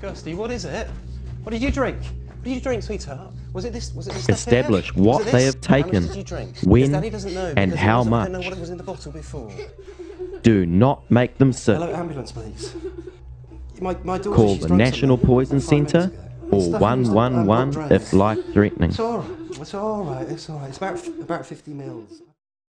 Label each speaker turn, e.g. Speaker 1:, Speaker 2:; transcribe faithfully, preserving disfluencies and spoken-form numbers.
Speaker 1: Kirsty, what is it? What did you drink? What did you drink, sweetheart? Was it this? Was it this stuff
Speaker 2: Establish
Speaker 1: here?
Speaker 2: what
Speaker 1: Was it
Speaker 2: they
Speaker 1: this?
Speaker 2: have taken,
Speaker 1: How much did you drink?
Speaker 2: when,
Speaker 1: Because Daddy doesn't know,
Speaker 2: and
Speaker 1: because he
Speaker 2: how
Speaker 1: wasn't- I
Speaker 2: much.
Speaker 1: don't know what was in the bottle before.
Speaker 2: Do not make them sick.
Speaker 1: Hello, ambulance, please. My, my daughter,
Speaker 2: Call
Speaker 1: she's
Speaker 2: the
Speaker 1: drunk
Speaker 2: National
Speaker 1: something
Speaker 2: Poison
Speaker 1: about five minutes
Speaker 2: Centre
Speaker 1: ago.
Speaker 2: or
Speaker 1: Stuff
Speaker 2: one
Speaker 1: was-
Speaker 2: one
Speaker 1: I'm
Speaker 2: one
Speaker 1: not drunk.
Speaker 2: if life-threatening.
Speaker 1: It's all right. It's all right. It's all right. It's about about fifty mils.